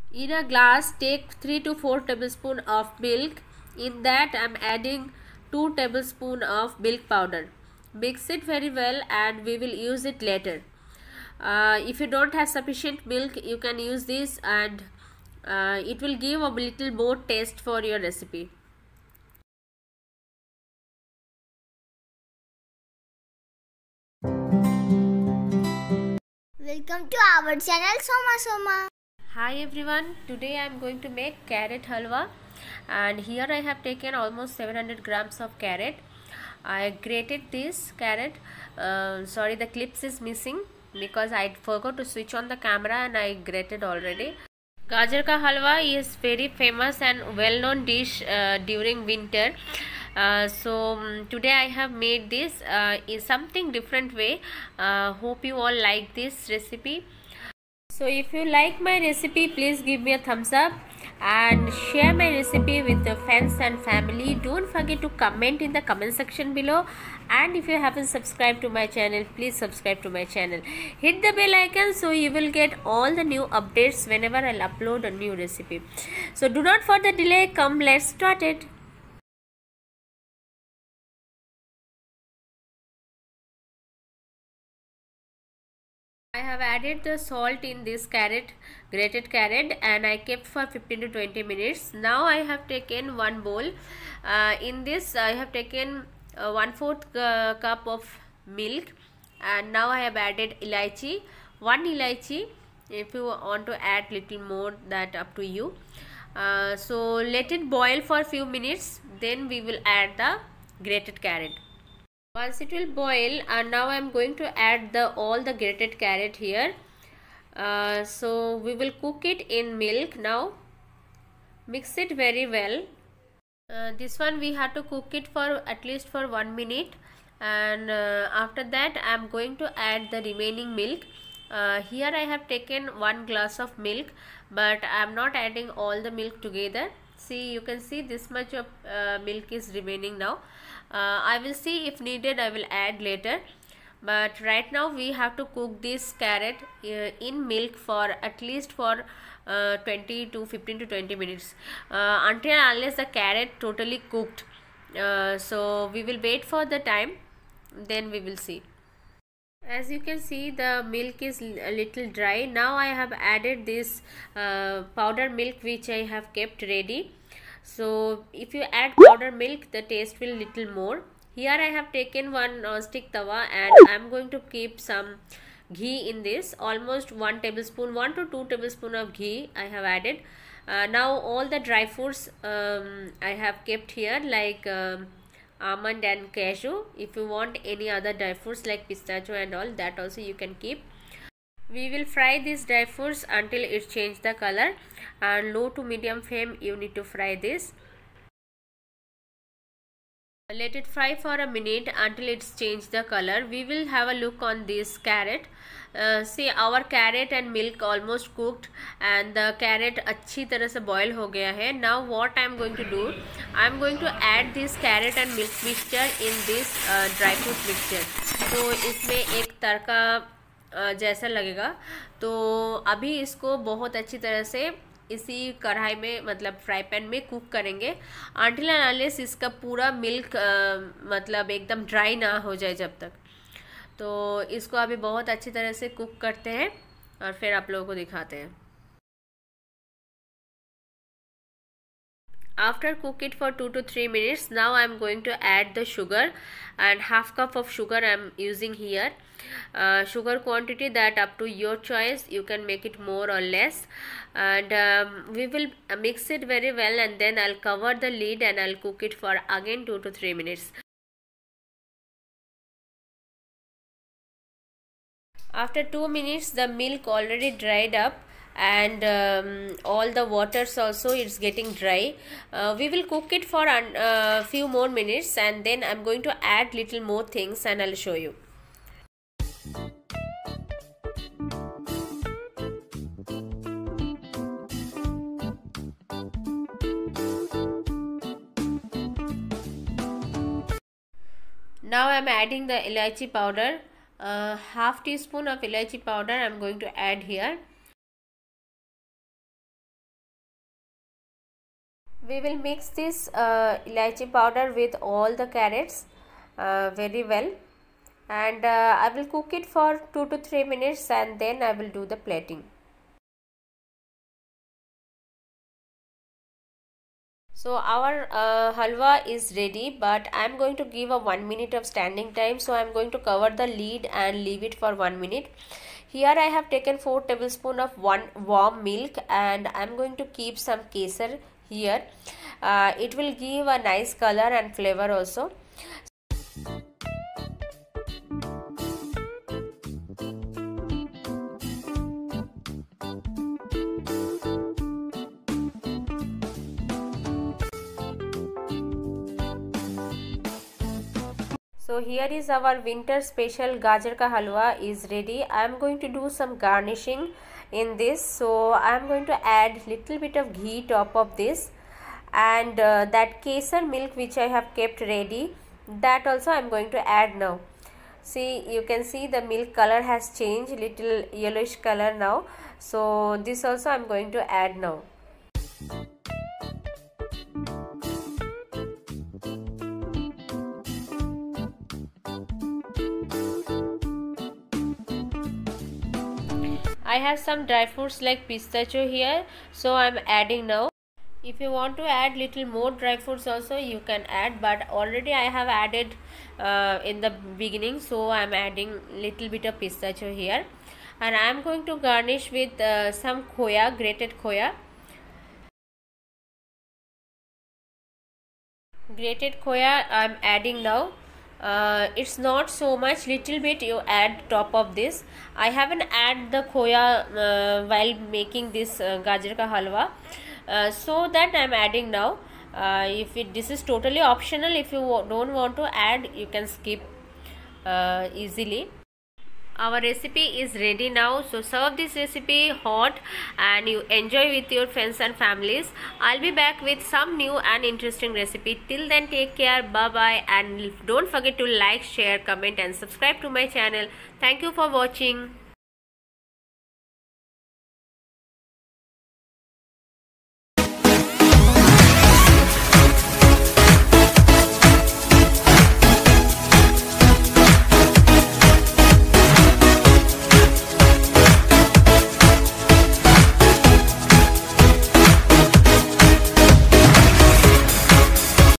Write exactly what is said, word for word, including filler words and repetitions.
In a glass, take three to four tablespoons of milk. In that, I am adding two tablespoons of milk powder. Mix it very well and we will use it later. Uh, if you don't have sufficient milk, you can use this, and uh, it will give a little more taste for your recipe. Welcome to our channel Soma Soma. Hi everyone, today I am going to make carrot halwa, and here I have taken almost seven hundred grams of carrot. I grated this carrot. Uh, sorry, the clips is missing because I forgot to switch on the camera and I grated already. Gajar ka halwa is very famous and well known dish uh, during winter. Uh, so um, today I have made this uh, in something different way. Uh, hope you all like this recipe. So if you like my recipe, please give me a thumbs up and share my recipe with your friends and family. Don't forget to comment in the comment section below, and if you haven't subscribed to my channel, please subscribe to my channel. Hit the bell icon so you will get all the new updates whenever I'll upload a new recipe. So do not further delay, come let's start it. I have added the salt in this carrot, grated carrot, and I kept for fifteen to twenty minutes. Now I have taken one bowl. Uh, in this I have taken uh, one fourth uh, cup of milk, and now I have added elaichi, one elaichi. If you want to add little more, that up to you. Uh, so let it boil for few minutes, then we will add the grated carrot. Once it will boil, and now I am going to add the all the grated carrot here. Uh, so we will cook it in milk now. Mix it very well. Uh, this one we have to cook it for at least for one minute, and uh, after that I am going to add the remaining milk. Uh, here I have taken one glass of milk, but I am not adding all the milk together. See, you can see this much of uh, milk is remaining now. uh, I will see if needed, I will add later, but right now we have to cook this carrot uh, in milk for at least for uh, twenty to fifteen to twenty minutes, uh, until unless the carrot totally cooked. Uh, so we will wait for the time, then we will see. As you can see, the milk is a little dry. Now I have added this uh, powder milk which I have kept ready. So if you add powder milk, the taste will little more. Here I have taken one non-stick tawa, and I am going to keep some ghee in this. Almost one tablespoon, one to two tablespoon of ghee I have added. Uh, now all the dry fruits um, I have kept here, like um, almond and cashew. If you want any other dry fruits like pistachio and all, that also you can keep. We will fry these dry fruits until it change the color, and low to medium flame you need to fry this. Let it fry for a minute until it's changed the color. We will have a look on this carrot. Uh, see, our carrot and milk almost cooked, and the carrot अच्छी तरह से boil हो गया है. Now what I am going to do, I am going to add this carrot and milk mixture in this uh, dry fruit mixture. तो इसमें एक तड़का uh, जैसा लगेगा. तो अभी इसको बहुत अच्छी तरह से इसी कढ़ाई में, मतलब फ्राई पैन में कुक करेंगे अनटिल एंड अनलेस इसका पूरा मिल्क मतलब एकदम ड्राई ना हो जाए जब तक. तो इसको अभी बहुत अच्छी तरह से कुक करते हैं और फिर आप लोगों को दिखाते हैं. After cook it for two to three minutes, now I am going to add the sugar, and half cup of sugar I am using here. Uh, sugar quantity that up to your choice, you can make it more or less, and um, we will mix it very well, and then I'll cover the lid and I'll cook it for again two to three minutes. After two minutes, the milk already dried up, and um, all the waters also it's getting dry. Uh, we will cook it for a uh, few more minutes, and then I'm going to add little more things and I'll show you. Now I'm adding the elaichi powder. Uh, half teaspoon of elaichi powder I'm going to add here. We will mix this uh, elaichi powder with all the carrots uh, very well, and uh, I will cook it for two to three minutes and then I will do the plating. So our uh, halwa is ready, but I am going to give a one minute of standing time. So I am going to cover the lid and leave it for one minute. Here I have taken four tablespoons of one warm milk, and I am going to keep some kesar here. Uh, it will give a nice color and flavor also. So here is our winter special gajar ka halwa is ready. I am going to do some garnishing in this. So I am going to add little bit of ghee top of this, and uh, that kesar milk which I have kept ready, that also I am going to add now. See, you can see the milk color has changed, little yellowish color now. So this also I am going to add now. I have some dry fruits like pistachio here, so I am adding now. If you want to add little more dry fruits also, you can add, but already I have added uh, in the beginning, so I am adding little bit of pistachio here, and I am going to garnish with uh, some khoya, grated khoya. Grated khoya I am adding now. Uh, it's not so much, little bit you add top of this. I haven't add the khoya uh, while making this uh, gajar ka halwa, uh, so that I am adding now. Uh, if it, this is totally optional, if you don't want to add, you can skip uh, easily. Our recipe is ready now, so serve this recipe hot and you enjoy with your friends and families. I'll be back with some new and interesting recipe. Till then, take care, bye bye, and don't forget to like, share, comment and subscribe to my channel. Thank you for watching.